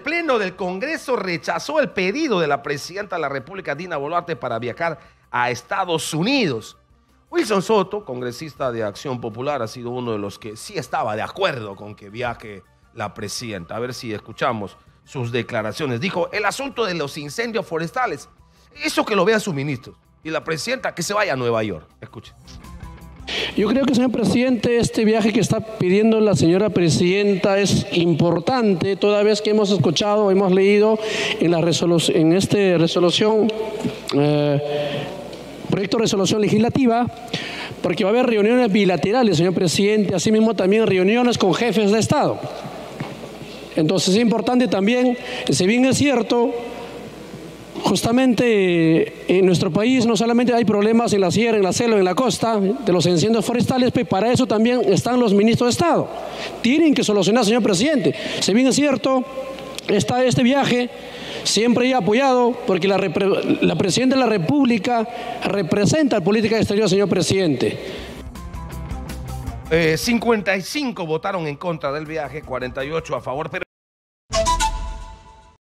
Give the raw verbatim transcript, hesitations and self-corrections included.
Pleno del Congreso rechazó el pedido de la presidenta de la República, Dina Boluarte, para viajar a Estados Unidos. Wilson Soto, congresista de Acción Popular, ha sido uno de los que sí estaba de acuerdo con que viaje la presidenta. A ver si escuchamos sus declaraciones. Dijo, el asunto de los incendios forestales, eso que lo vean sus ministros. Y la presidenta que se vaya a Nueva York. Escuchen. Yo creo que, señor presidente, este viaje que está pidiendo la señora presidenta es importante, toda vez que hemos escuchado, hemos leído en la resolución, en esta resolución, eh, proyecto de resolución legislativa, porque va a haber reuniones bilaterales, señor presidente, asimismo también reuniones con jefes de Estado. Entonces es importante también, si bien es cierto, justamente en nuestro país no solamente hay problemas en la sierra, en la selva, en la costa, de los incendios forestales, pero para eso también están los ministros de Estado. Tienen que solucionar, señor presidente. Si bien es cierto, está este viaje siempre he apoyado, porque la, la presidenta de la República representa la política exterior, señor presidente. Eh, cincuenta y cinco votaron en contra del viaje, cuarenta y ocho a favor, pero